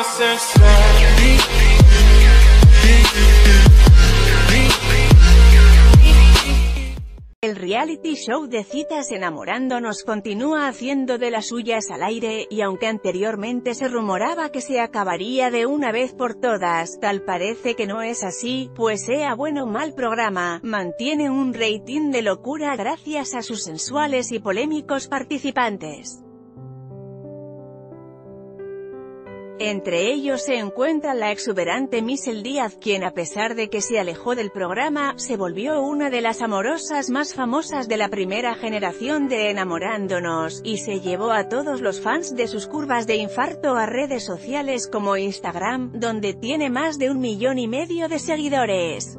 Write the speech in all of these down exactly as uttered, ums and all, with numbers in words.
El reality show de Citas Enamorándonos continúa haciendo de las suyas al aire, y aunque anteriormente se rumoraba que se acabaría de una vez por todas, tal parece que no es así, pues sea bueno o mal programa, mantiene un rating de locura gracias a sus sensuales y polémicos participantes. Entre ellos se encuentra la exuberante Michelle Díaz, quien a pesar de que se alejó del programa, se volvió una de las amorosas más famosas de la primera generación de Enamorándonos, y se llevó a todos los fans de sus curvas de infarto a redes sociales como Instagram, donde tiene más de un millón y medio de seguidores.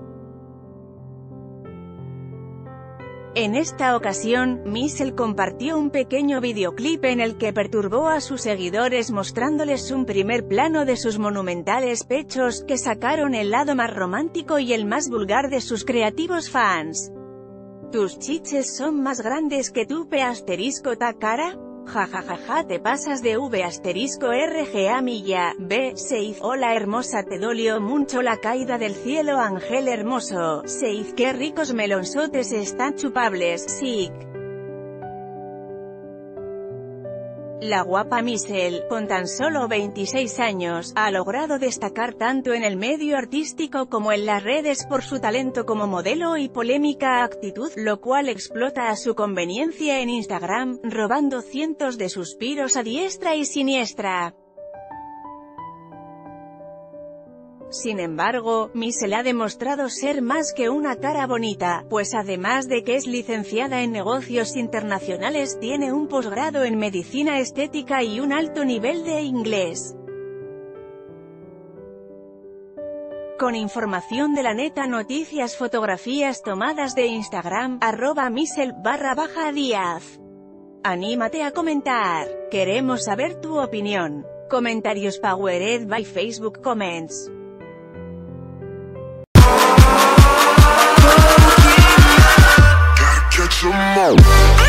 En esta ocasión, Michelle compartió un pequeño videoclip en el que perturbó a sus seguidores mostrándoles un primer plano de sus monumentales pechos, que sacaron el lado más romántico y el más vulgar de sus creativos fans. ¿Tus chiches son más grandes que tu P asterisco ta cara? Jajajaja, te pasas de V asterisco R G A milla, B, seis, hola hermosa, te dolió mucho la caída del cielo ángel hermoso, seis, qué ricos melonzotes están chupables, sic. La guapa Michelle, con tan solo veintiséis años, ha logrado destacar tanto en el medio artístico como en las redes por su talento como modelo y polémica actitud, lo cual explota a su conveniencia en Instagram, robando cientos de suspiros a diestra y siniestra. Sin embargo, Michelle ha demostrado ser más que una cara bonita, pues además de que es licenciada en negocios internacionales, tiene un posgrado en medicina estética y un alto nivel de inglés. Con información de La Neta Noticias, fotografías tomadas de Instagram, arroba Michelle barra baja Díaz. Anímate a comentar. Queremos saber tu opinión. Comentarios powered by Facebook Comments. Catch 'em all.